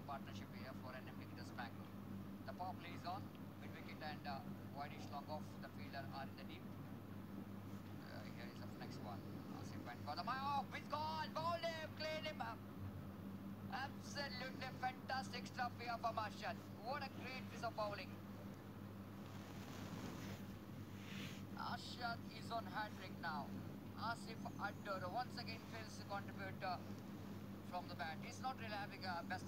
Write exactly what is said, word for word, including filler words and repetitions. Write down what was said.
partnership here for N M Cricketers Bangalore. The power play is on. Mid wicket and uh, Widish long off the fielder are in the deep. Uh, here is the next one. Asif went for the oh, it's gone. Bowled him, cleaned him up. Absolutely fantastic stuff here from Arshad. What a great piece of bowling. Arshad is on hat-trick now. Asif Adur once again fails to contribute uh, from the bat. He's not really having a best